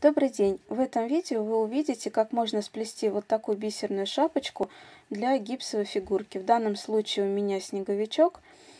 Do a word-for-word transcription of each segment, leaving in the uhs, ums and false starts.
Добрый день! В этом видео вы увидите, как можно сплести вот такую бисерную шапочку для гипсовой фигурки. В данном случае у меня снеговичок.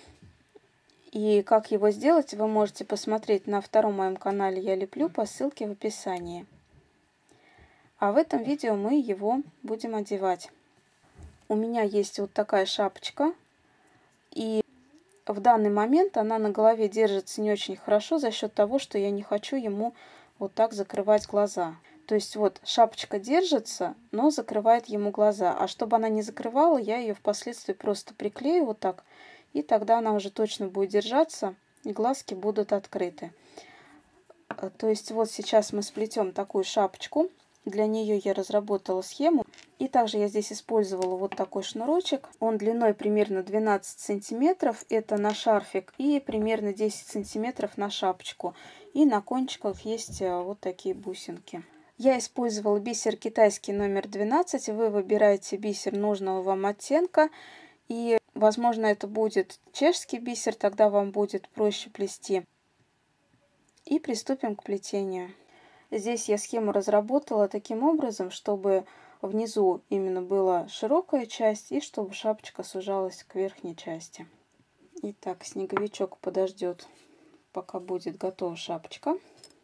И как его сделать, вы можете посмотреть на втором моем канале «Я леплю» по ссылке в описании. А в этом видео мы его будем одевать. У меня есть вот такая шапочка. И в данный момент она на голове держится не очень хорошо за счет того, что я не хочу ему вот так закрывать глаза. То есть вот шапочка держится, но закрывает ему глаза. А чтобы она не закрывала, я ее впоследствии просто приклею вот так. И тогда она уже точно будет держаться, и глазки будут открыты. То есть вот сейчас мы сплетем такую шапочку. Для нее я разработала схему. И также я здесь использовала вот такой шнурочек. Он длиной примерно двенадцать сантиметров. Это на шарфик. И примерно десять сантиметров на шапочку. И на кончиках есть вот такие бусинки. Я использовала бисер китайский номер двенадцать. Вы выбираете бисер нужного вам оттенка. И, возможно, это будет чешский бисер. Тогда вам будет проще плести. И приступим к плетению. Здесь я схему разработала таким образом, чтобы внизу именно была широкая часть и чтобы шапочка сужалась к верхней части. Итак, снеговичок подождет, пока будет готова шапочка.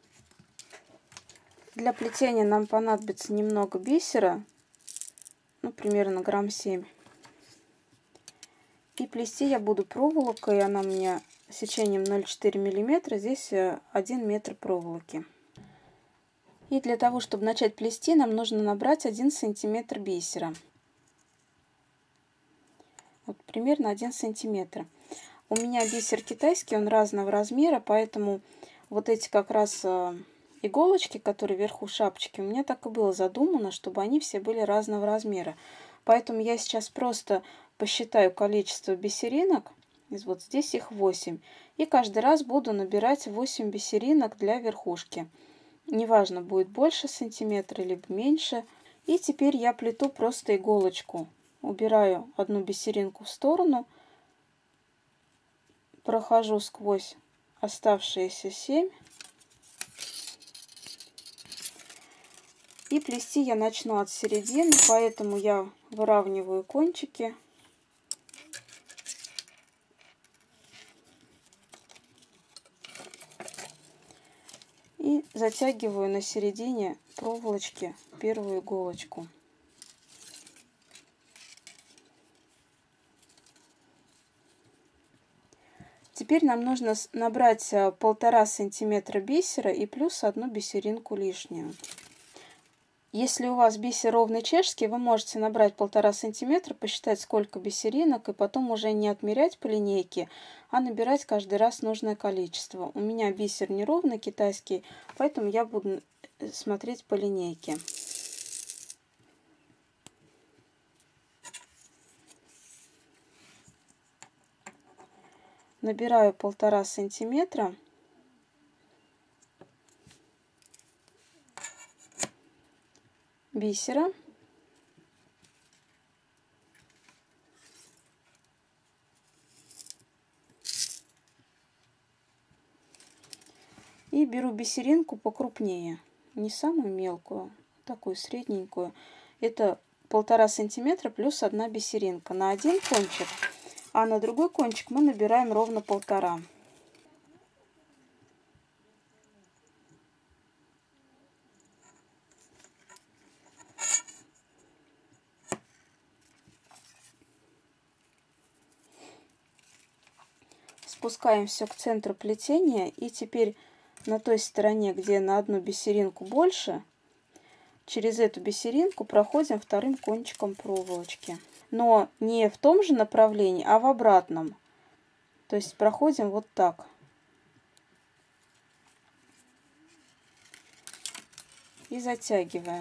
Для плетения нам понадобится немного бисера, ну, примерно грамм семь. И плести я буду проволокой, она у меня сечением ноль целых четыре десятых миллиметра, здесь один метр проволоки. И для того, чтобы начать плести, нам нужно набрать один сантиметр бисера. Вот примерно один сантиметр. У меня бисер китайский, он разного размера, поэтому вот эти как раз иголочки, которые вверху шапочки, у меня так и было задумано, чтобы они все были разного размера. Поэтому я сейчас просто посчитаю количество бисеринок. Вот здесь их восемь. И каждый раз буду набирать восемь бисеринок для верхушки. Неважно, будет больше сантиметра, либо меньше. И теперь я плету просто иголочку. Убираю одну бисеринку в сторону. Прохожу сквозь оставшиеся семь. И плести я начну от середины, поэтому я выравниваю кончики. И затягиваю на середине проволочки первую иголочку. Теперь нам нужно набрать полтора сантиметра бисера и плюс одну бисеринку лишнюю. Если у вас бисер ровный чешский, вы можете набрать полтора сантиметра, посчитать сколько бисеринок и потом уже не отмерять по линейке, а набирать каждый раз нужное количество. У меня бисер неровный китайский, поэтому я буду смотреть по линейке. Набираю полтора сантиметра. Бисера. И беру бисеринку покрупнее, не самую мелкую, такую средненькую. Это полтора сантиметра плюс одна бисеринка на один кончик, а на другой кончик мы набираем ровно полтора. Спускаем все к центру плетения, и теперь на той стороне, где на одну бисеринку больше, через эту бисеринку проходим вторым кончиком проволочки. Но не в том же направлении, а в обратном. То есть проходим вот так. И затягиваем.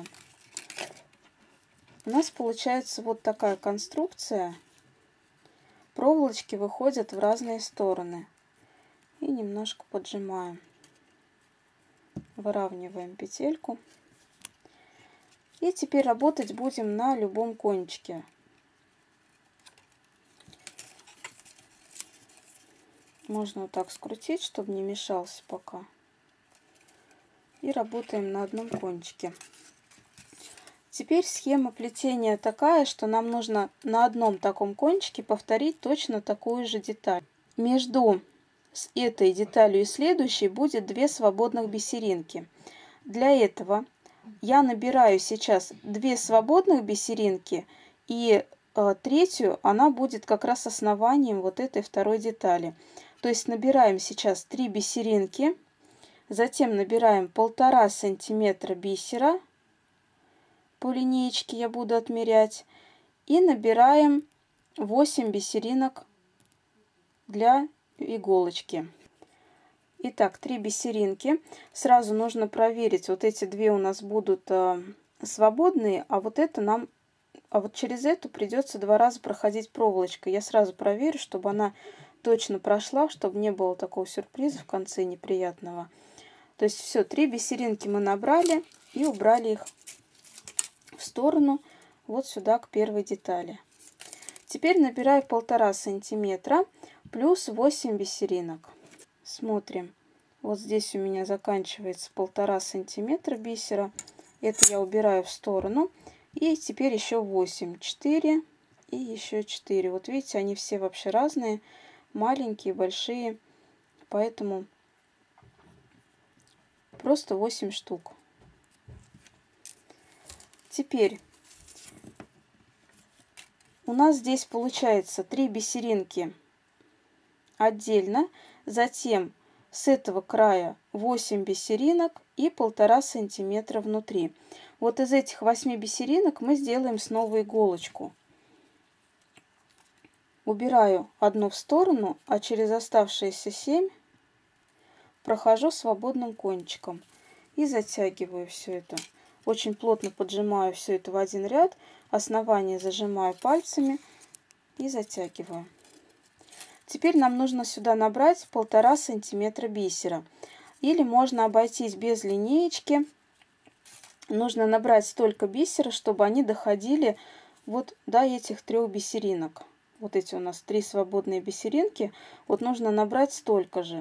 У нас получается вот такая конструкция. Проволочки выходят в разные стороны. И немножко поджимаем. Выравниваем петельку. И теперь работать будем на любом кончике. Можно вот так скрутить, чтобы не мешался пока. и работаем на одном кончике. Теперь схема плетения такая, что нам нужно на одном таком кончике повторить точно такую же деталь. Между с этой деталью и следующей будет две свободных бисеринки. Для этого я набираю сейчас две свободных бисеринки, и э, третью она будет как раз основанием вот этой второй детали. То есть набираем сейчас три бисеринки, затем набираем полтора сантиметра бисера, по линеечке я буду отмерять, и набираем восемь бисеринок для иголочки. Итак, три бисеринки. Сразу нужно проверить, вот эти две у нас будут э, свободные, а вот это нам, а вот через эту придется два раза проходить проволочкой. Я сразу проверю, чтобы она точно прошла, чтобы не было такого сюрприза в конце неприятного. То есть все, три бисеринки мы набрали и убрали их в сторону, вот сюда к первой детали. Теперь набираю полтора сантиметра плюс восемь бисеринок. Смотрим, вот здесь у меня заканчивается полтора сантиметра бисера, это я убираю в сторону, и теперь еще восемь, четыре и еще четыре. Вот видите, они все вообще разные, маленькие, большие, поэтому просто восемь штук. Теперь у нас здесь получается три бисеринки отдельно, затем с этого края восемь бисеринок и полтора сантиметра внутри. Вот из этих восьми бисеринок мы сделаем снова иголочку. Убираю одну в сторону, а через оставшиеся семь прохожу свободным кончиком и затягиваю все это. Очень плотно поджимаю все это в один ряд, основание зажимаю пальцами и затягиваю. Теперь нам нужно сюда набрать полтора сантиметра бисера. Или можно обойтись без линеечки. Нужно набрать столько бисера, чтобы они доходили вот до этих трех бисеринок. Вот эти у нас три свободные бисеринки. Вот нужно набрать столько же.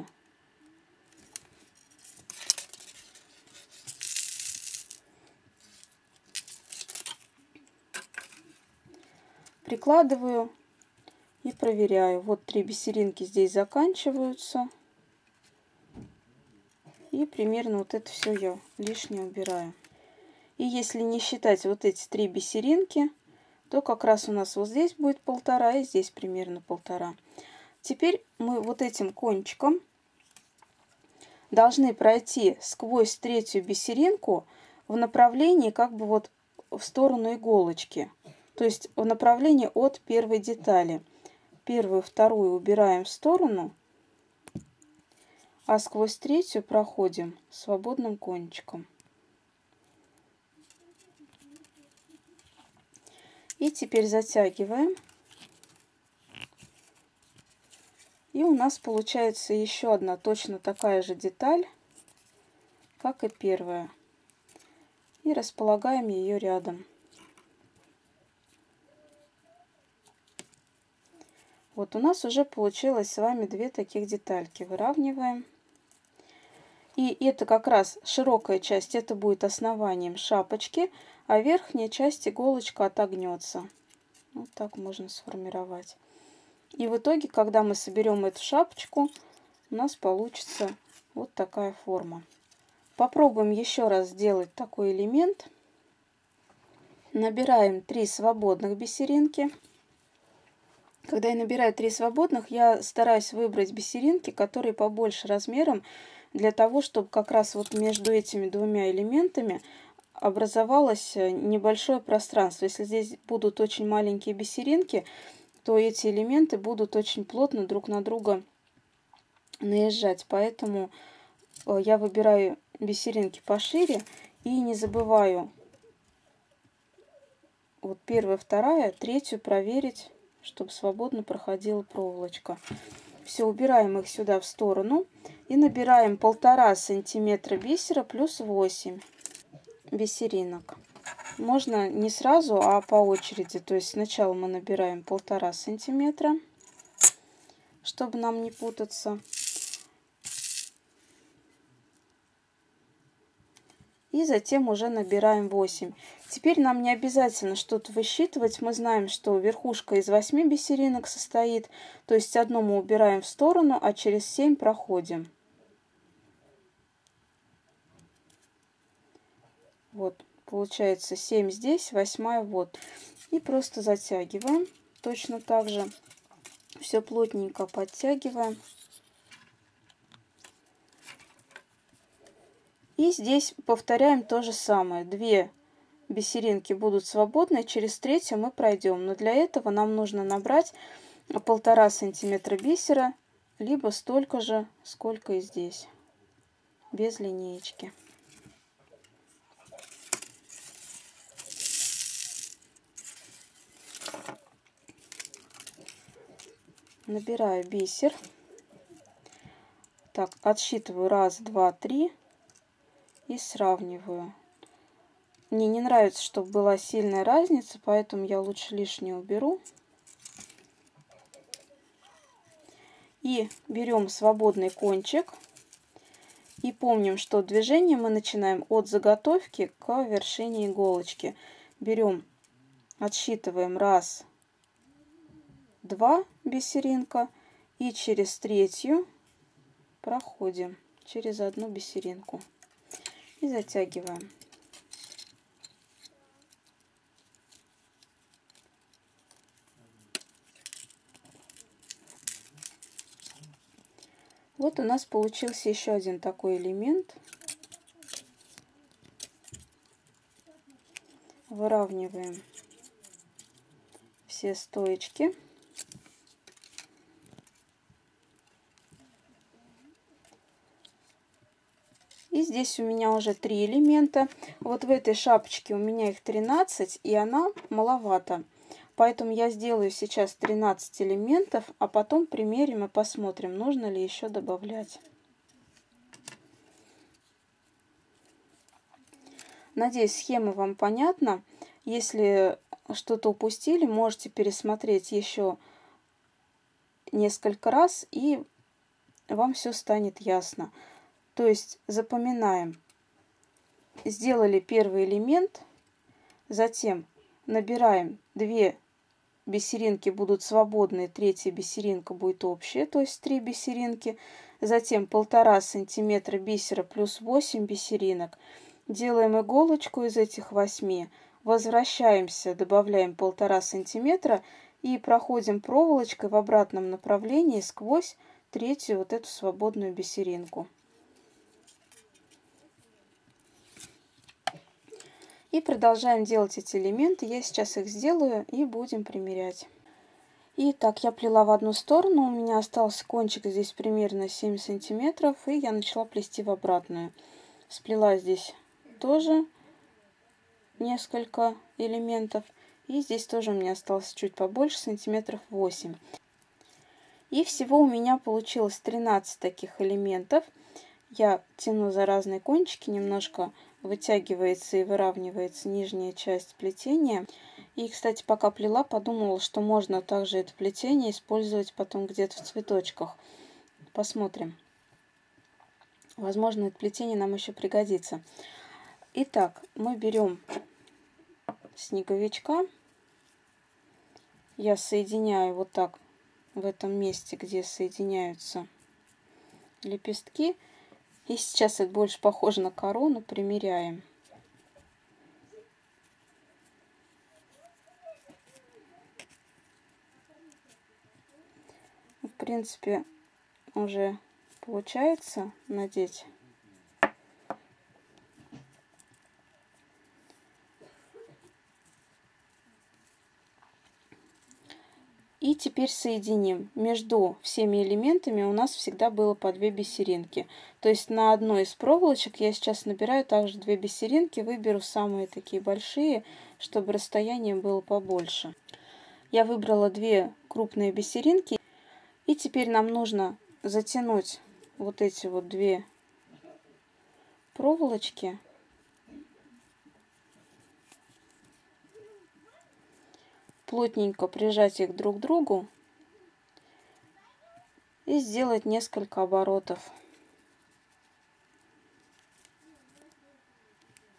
Прикладываю и проверяю. Вот три бисеринки здесь заканчиваются. И примерно вот это все я лишнее убираю. И если не считать вот эти три бисеринки, то как раз у нас вот здесь будет полтора, и здесь примерно полтора. Теперь мы вот этим кончиком должны пройти сквозь третью бисеринку в направлении как бы вот в сторону иголочки. То есть в направлении от первой детали. Первую, вторую убираем в сторону, а сквозь третью проходим свободным кончиком. И теперь затягиваем. И у нас получается еще одна точно такая же деталь, как и первая. И располагаем ее рядом. Вот у нас уже получилось с вами две таких детальки. Выравниваем. И это как раз широкая часть, это будет основанием шапочки, а верхняя часть иголочка отогнется. Вот так можно сформировать. И в итоге, когда мы соберем эту шапочку, у нас получится вот такая форма. Попробуем еще раз сделать такой элемент. Набираем три свободных бисеринки. Когда я набираю три свободных, я стараюсь выбрать бисеринки, которые побольше размером, для того, чтобы как раз вот между этими двумя элементами образовалось небольшое пространство. Если здесь будут очень маленькие бисеринки, то эти элементы будут очень плотно друг на друга наезжать. Поэтому я выбираю бисеринки пошире и не забываю вот первая, вторая, третью проверить, чтобы свободно проходила проволочка. Все, убираем их сюда в сторону и набираем полтора сантиметра бисера плюс восемь бисеринок. Можно не сразу, а по очереди. То есть сначала мы набираем полтора сантиметра, чтобы нам не путаться. И затем уже набираем восемь. Теперь нам не обязательно что-то высчитывать. Мы знаем, что верхушка из восьми бисеринок состоит. То есть одну мы убираем в сторону, а через семь проходим. Вот, получается семь здесь, восьмая вот. И просто затягиваем. Точно так же все плотненько подтягиваем. И здесь повторяем то же самое. Две бисеринки будут свободны, через третью мы пройдем. Но для этого нам нужно набрать полтора сантиметра бисера, либо столько же, сколько и здесь, без линеечки. Набираю бисер. Так, отсчитываю раз, два, три и сравниваю. Мне не нравится, чтобы была сильная разница, поэтому я лучше лишнее уберу. И берем свободный кончик. И помним, что движение мы начинаем от заготовки к вершине иголочки. Берем, отсчитываем раз, два бисеринка и через третью проходим через одну бисеринку и затягиваем. Вот у нас получился еще один такой элемент. Выравниваем все стоечки. И здесь у меня уже три элемента. Вот в этой шапочке у меня их тринадцать, и она маловато. Поэтому я сделаю сейчас тринадцать элементов, а потом примерим и посмотрим, нужно ли еще добавлять. Надеюсь, схема вам понятна. Если что-то упустили, можете пересмотреть еще несколько раз, и вам все станет ясно. То есть запоминаем. Сделали первый элемент, затем набираем две бисеринки, будут свободные, третья бисеринка будет общая, то есть три бисеринки. Затем полтора сантиметра бисера плюс восемь бисеринок. Делаем иголочку из этих восьми, возвращаемся, добавляем полтора сантиметра и проходим проволочкой в обратном направлении сквозь третью вот эту свободную бисеринку. И продолжаем делать эти элементы. Я сейчас их сделаю и будем примерять. Итак, я плела в одну сторону, у меня остался кончик здесь примерно семь сантиметров, и я начала плести в обратную. Сплела здесь тоже несколько элементов, и здесь тоже у меня осталось чуть побольше, сантиметров восемь. И всего у меня получилось тринадцать таких элементов. Я тяну за разные кончики, немножко вытягивается и выравнивается нижняя часть плетения. И, кстати, пока плела, подумала, что можно также это плетение использовать потом где-то в цветочках. Посмотрим. Возможно, это плетение нам еще пригодится. Итак, мы берем снеговичка. Я соединяю вот так в этом месте, где соединяются лепестки. И сейчас это больше похоже на корону, примеряем. В принципе, уже получается надеть. И теперь соединим. Между всеми элементами у нас всегда было по две бисеринки. То есть на одной из проволочек я сейчас набираю также две бисеринки. Выберу самые такие большие, чтобы расстояние было побольше. Я выбрала две крупные бисеринки. И теперь нам нужно затянуть вот эти вот две проволочки. Плотненько прижать их друг к другу и сделать несколько оборотов.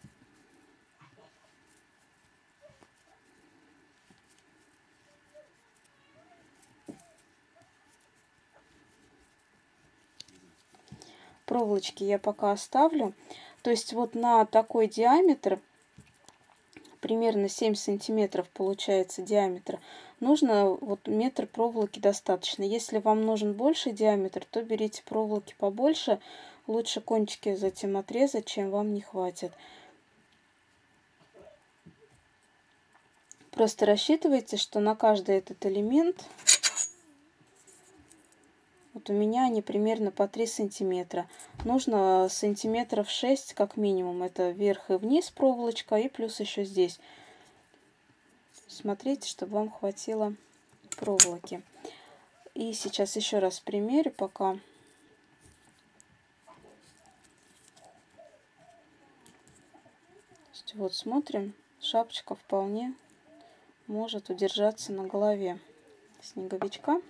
проволочки я пока оставлю. То есть вот на такой диаметр, примерно семь сантиметров получается диаметр, нужно вот метр проволоки достаточно. Если вам нужен больше диаметр, то берите проволоки побольше. Лучше кончики затем отрезать, чем вам не хватит. Просто рассчитывайте, что на каждый этот элемент, вот у меня они примерно по три сантиметра. Нужно сантиметров шесть как минимум. Это вверх и вниз проволочка, и плюс еще здесь. Смотрите, чтобы вам хватило проволоки. И сейчас еще раз примерю пока. Вот смотрим, шапочка вполне может удержаться на голове снеговичка.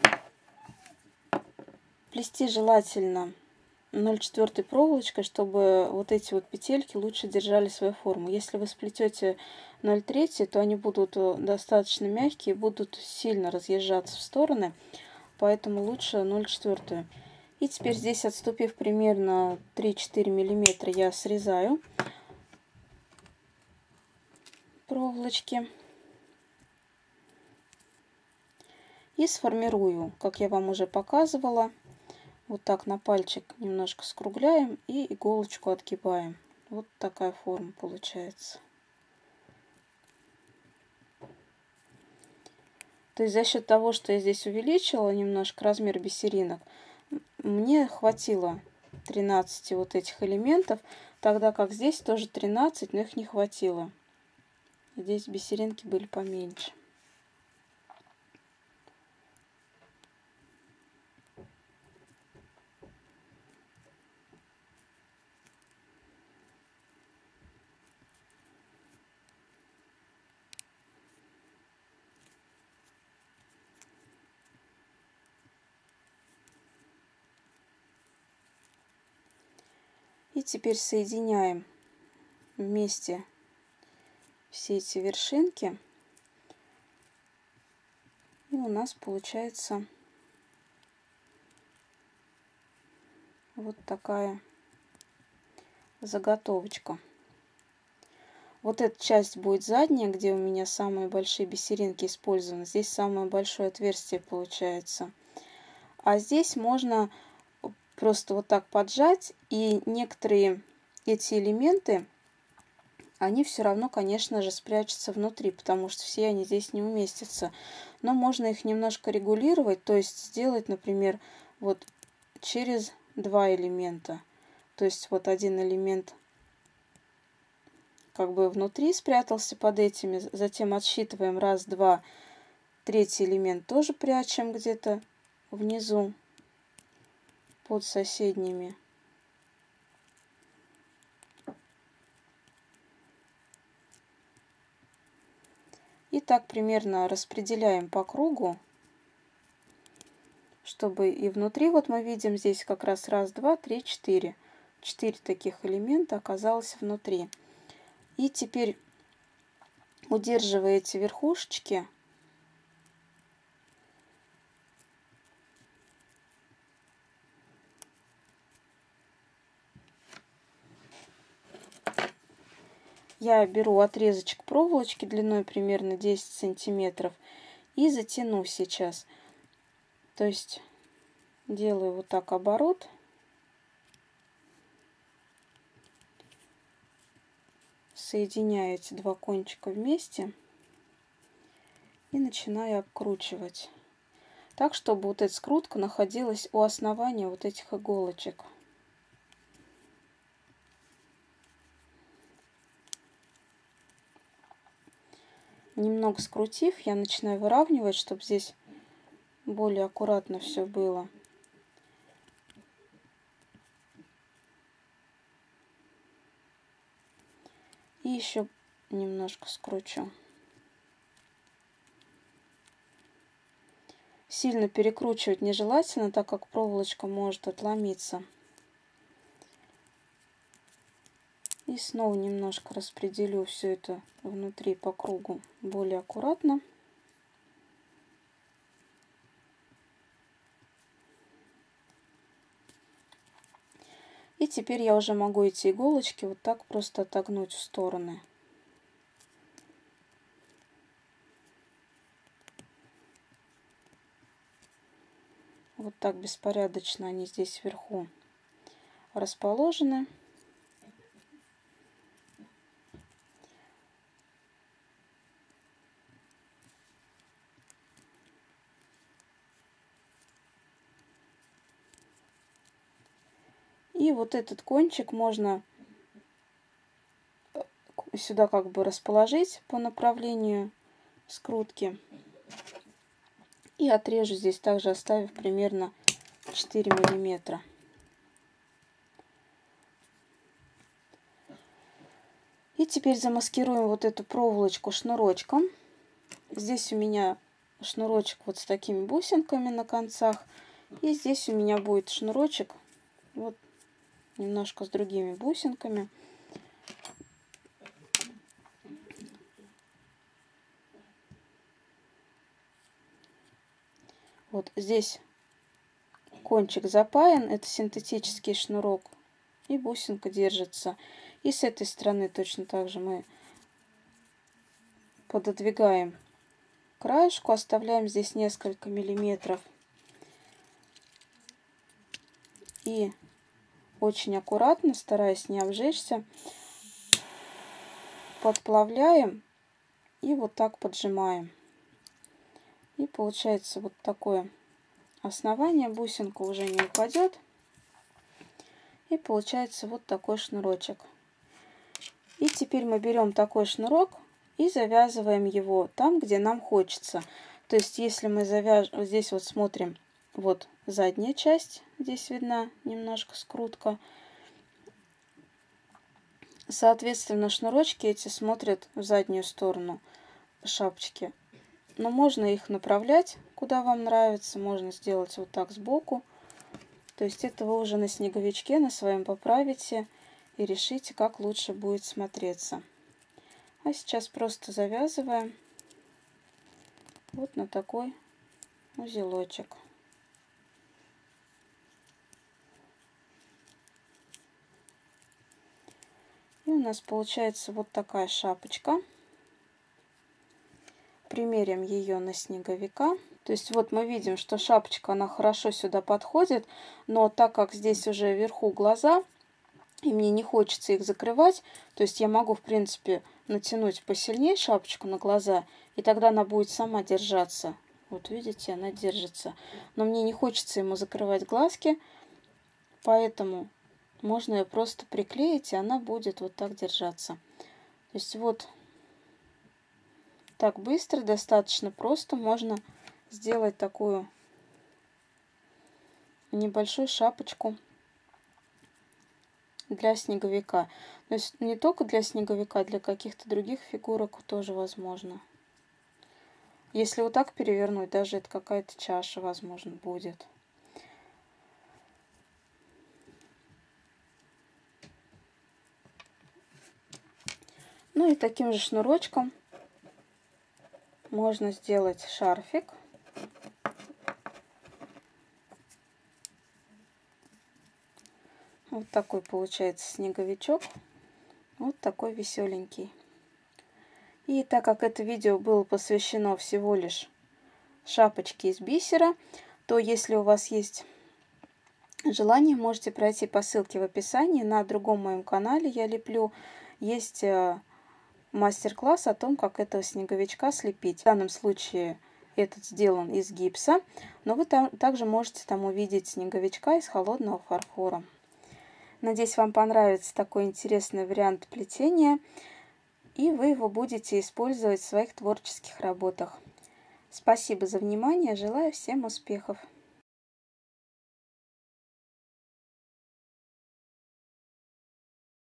Плести желательно ноль четыре проволочкой, чтобы вот эти вот петельки лучше держали свою форму. Если вы сплетете ноль три, то они будут достаточно мягкие, будут сильно разъезжаться в стороны, поэтому лучше ноль четыре. И теперь здесь, отступив примерно три-четыре миллиметра, я срезаю проволочки и сформирую, как я вам уже показывала. Вот так на пальчик немножко скругляем и иголочку отгибаем. Вот такая форма получается. То есть за счет того, что я здесь увеличила немножко размер бисеринок, мне хватило тринадцати вот этих элементов, тогда как здесь тоже тринадцать, но их не хватило. Здесь бисеринки были поменьше. И теперь соединяем вместе все эти вершинки. И у нас получается вот такая заготовочка. Вот эта часть будет задняя, где у меня самые большие бисеринки использованы. Здесь самое большое отверстие получается. А здесь можно просто вот так поджать, и некоторые эти элементы, они все равно, конечно же, спрячутся внутри, потому что все они здесь не уместятся. Но можно их немножко регулировать, то есть сделать, например, вот через два элемента. То есть вот один элемент как бы внутри спрятался под этими, затем отсчитываем раз, два, третий элемент тоже прячем где-то внизу под соседними. И так примерно распределяем по кругу, чтобы и внутри, вот мы видим здесь как раз раз, два, три, четыре. Четыре таких элемента оказалось внутри. И теперь, удерживая эти верхушечки, я беру отрезочек проволочки длиной примерно десять сантиметров и затяну сейчас. То есть делаю вот так оборот. Соединяю эти два кончика вместе и начинаю обкручивать. Так, чтобы вот эта скрутка находилась у основания вот этих иголочек. Немного скрутив, я начинаю выравнивать, чтобы здесь более аккуратно все было. И еще немножко скручу. Сильно перекручивать нежелательно, так как проволочка может отломиться. И снова немножко распределю все это внутри по кругу более аккуратно. И теперь я уже могу эти иголочки вот так просто отогнуть в стороны. Вот так беспорядочно они здесь вверху расположены. И вот этот кончик можно сюда как бы расположить по направлению скрутки. И отрежу здесь также, оставив примерно четыре миллиметра. И теперь замаскируем вот эту проволочку шнурочком. Здесь у меня шнурочек вот с такими бусинками на концах. И здесь у меня будет шнурочек вот немножко с другими бусинками. Вот здесь кончик запаян, это синтетический шнурок, и бусинка держится. И с этой стороны точно так же мы пододвигаем краешку, оставляем здесь несколько миллиметров. И очень аккуратно, стараясь не обжечься, подплавляем и вот так поджимаем. И получается вот такое основание, бусинка уже не упадет. И получается вот такой шнурочек. И теперь мы берем такой шнурок и завязываем его там, где нам хочется. То есть если мы завяжем, здесь вот смотрим, вот задняя часть, здесь видна немножко скрутка. Соответственно, шнурочки эти смотрят в заднюю сторону шапочки. Но можно их направлять, куда вам нравится. Можно сделать вот так сбоку. То есть это вы уже на снеговичке на своем поправите и решите, как лучше будет смотреться. А сейчас просто завязываем вот на такой узелочек. И у нас получается вот такая шапочка. Примерим ее на снеговика. То есть вот мы видим, что шапочка, она хорошо сюда подходит, но так как здесь уже вверху глаза, и мне не хочется их закрывать, то есть я могу, в принципе, натянуть посильнее шапочку на глаза, и тогда она будет сама держаться. Вот видите, она держится. Но мне не хочется ему закрывать глазки, поэтому можно ее просто приклеить, и она будет вот так держаться. То есть вот так быстро, достаточно просто можно сделать такую небольшую шапочку для снеговика. То есть не только для снеговика, для каких-то других фигурок тоже возможно. Если вот так перевернуть, даже это какая-то чаша, возможно, будет. Ну и таким же шнурочком можно сделать шарфик. Вот такой получается снеговичок. Вот такой веселенький. И так как это видео было посвящено всего лишь шапочке из бисера, то если у вас есть желание, можете пройти по ссылке в описании. На другом моем канале я леплю. Есть мастер-класс о том, как этого снеговичка слепить. В данном случае этот сделан из гипса, но вы там также можете там увидеть снеговичка из холодного фарфора. Надеюсь, вам понравится такой интересный вариант плетения, и вы его будете использовать в своих творческих работах. Спасибо за внимание, желаю всем успехов!